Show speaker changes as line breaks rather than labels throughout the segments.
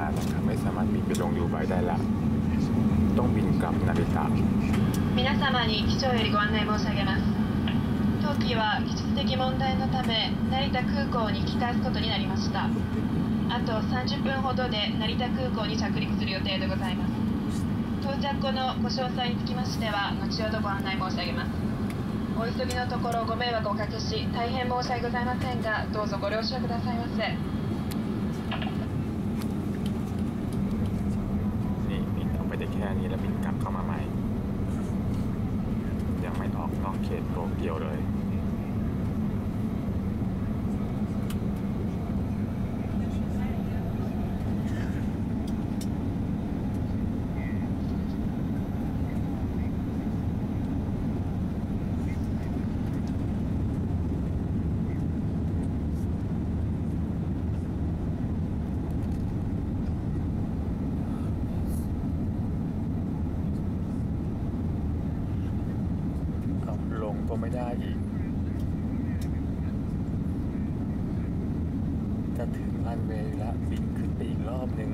นะครับไม่สามารถบินไปลงดูไบได้ละต้องบินกลับนาริตะ
皆様に機長よりご案内申し上げます。当機は技術的問題のため成田空港に引き返すことになりました。あと30分ほどで成田空港に着陸する予定でございます。到着後のご詳細につきましては後ほどご案内申し上げます。お急ぎのところご迷惑をおかけし大変申し訳ございませんがどうぞご了承くださいませ。
นี่บินออกไปได้แค่นี้แล้วบินกลับเข้ามาใหม่ยังไม่ออกนอกเขตโตเกียวเลยก็ไม่ได้อีกจะถึงรันเวย์แล้วบินขึ้นไปอีกรอบนึง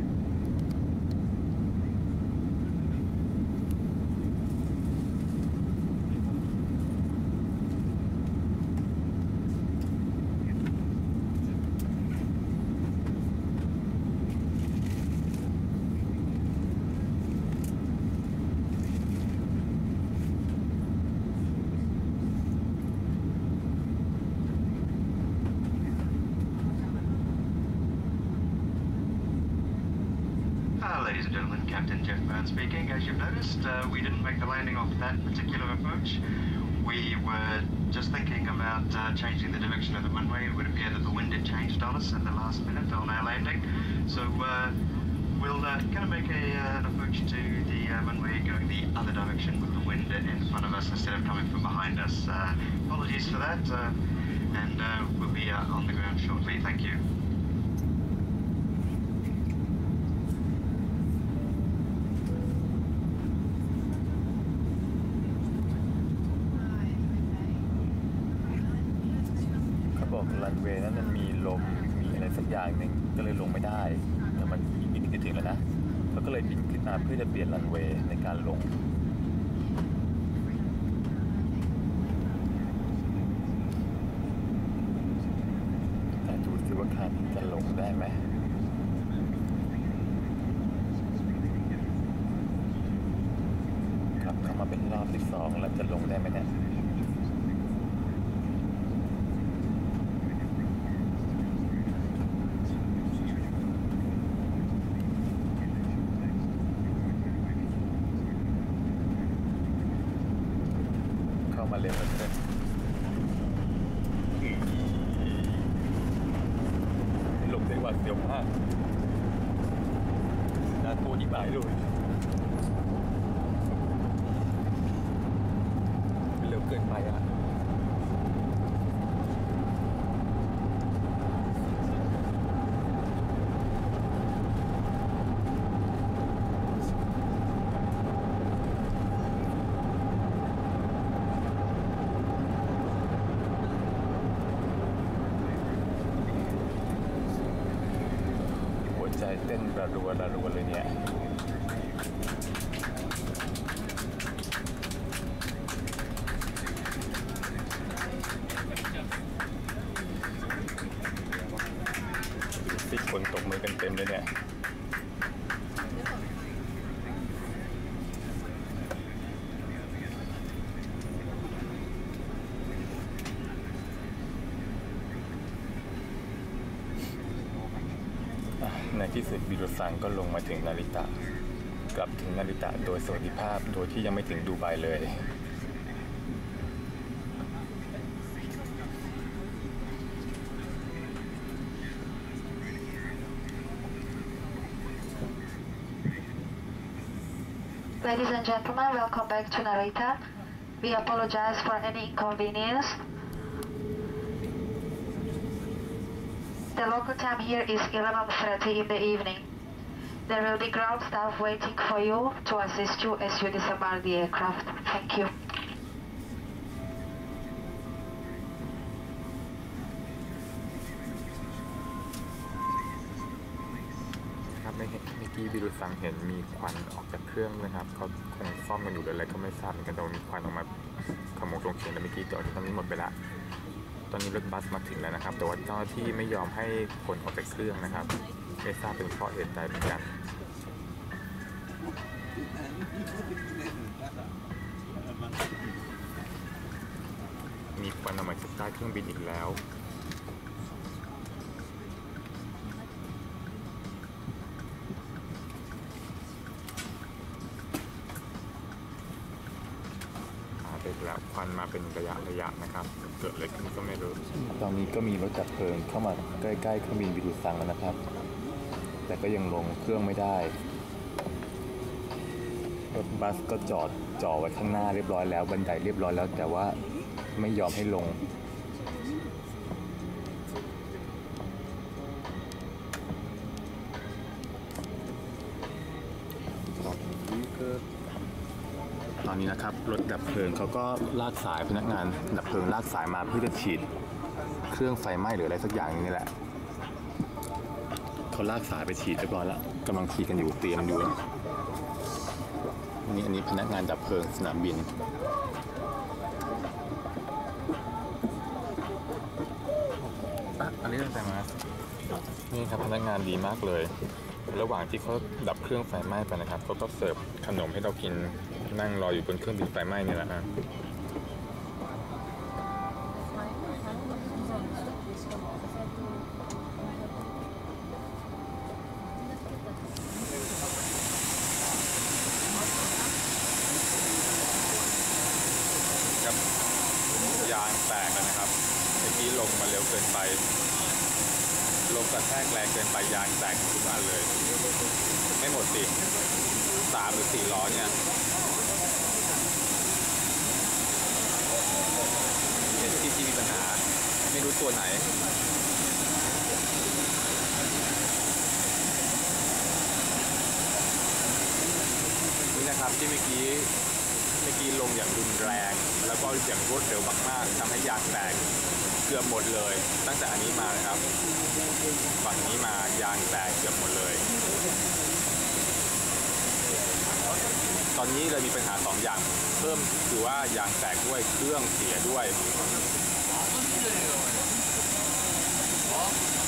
Ladies and gentlemen, Captain Jeff Byrne speaking. As you've noticed, we didn't make the landing off that particular approach. We were just thinking about changing the direction of the runway. It would appear that the wind had changed on us at the last minute on our landing. So we'll kind of make an approach to the runway going the other direction with the wind in front of us instead of coming from behind us. Apologies for that, and we'll be on the ground shortly. Thank you.รันเวย์นั้นมันมีลมมีอะไรสักอย่างหนึ่งก็เลยลงไม่ได้แต่มันอีกนิดนึงจะถึงแล้วนะเราก็เลยบินขึ้นมาเพื่อจะเปลี่ยนรันเวย์ในการลงแต่ดูสิว่าคันจะลงได้ไหมครับเข้ามาเป็นรอบที่2แล้วจะลงได้ไหมเนี่ยมาเร็วเลยหลบได้หวาดเสียวมากน่ากลัวที่หายเลยเร็วเกินไปอ่ะใจเต้นระรัวเลยเนี่ยติดคนตกมือกันเต็มเลยเนี่ยในที่สุดบิโรซังก็ลงมาถึงนาริตะกลับถึงนาริตะโดยสวัสดิภาพโดยที่ยังไม่ถึงดูไบเลย
Ladies and gentlemen, welcome back to Narita. We apologize for any inconvenience. The local time here is 11:30 in the evening. There will be ground staff waiting for you to assist you as you disembark the aircraft. Thank you.
ครับเมื่อกี้บิรุซังเห็นมีควันออกจากเครื่องนะครับเขาคงซ่อมกันอยู่หรืออะไรก็ไม่ทราบเหมือนกันแต่มีควันออกมาขโมงตรงเขียนแต่เมื่อกี้ตอนนี้หมดไปละตอนนี้รถบัสมาถึงแล้วนะครับแต่ว่าเจ้าหน้าที่ไม่ยอมให้คนออกจากเครื่องนะครับไม่ทราบเป็นเพราะเหตุใดเหมือนกันมีควันออกมาจากใต้เครื่องบินอีกแล้วไปแล้วควันมาเป็นระยะนะครับเกิดอะไรขึ้นก็ไม่รู้ตอนนี้ก็มีรถดับเพลิงเข้ามาใกล้ๆเครื่องบินบิรุซังแล้วนะครับแต่ก็ยังลงเครื่องไม่ได้รถบัสก็จ่อไว้ข้างหน้าเรียบร้อยแล้วบันไดเรียบร้อยแล้วแต่ว่าไม่ยอมให้ลงตอนนี้นะครับรถดับเพลิงเขาก็ลากสายพนักงานดับเพลิงลากสายมาเพื่อจะฉีดเครื่องไฟไหม้หรืออะไรสักอย่างนี่แหละเขาลากสายไปฉีดเรียบร้อยแล้วกำลังฉีดกันอยู่เตรียมอยู่อันนี้พนักงานดับเพลิงสนามบินอันนี้ใส่มานี่ครับพนักงานดีมากเลยระหว่างที่เขาดับเครื่องไฟไหม้ไปนะครับเขาก็เสิร์ฟขนมให้เรากินนั่งรออยู่บนเครื่องบินไฟไหม้นี่แหละฮะครับยางแตกแล้วนะครับเมื่อกี้ลงมาเร็วเกินไปลมกระแทกแรงเกินไปยางแตกทุกอันเลยไม่หมดสิ3 หรือ 4 ล้อเนี่ยเห็นที่มีปัญหาไม่รู้ตัวไหนนี่นะครับที่เมื่อกี้ลงอย่างรุนแรงแล้วก็อย่างรวดเร็วมากๆทำให้ยางแตกเกือบหมดเลยตั้งแต่อันนี้มานะครับฝั่งนี้มายางแตกเกือบหมดเลยตอนนี้เลยมีปัญหา2 อย่างเพิ่มคือว่ายางแตกด้วยเครื่องเสียด้วย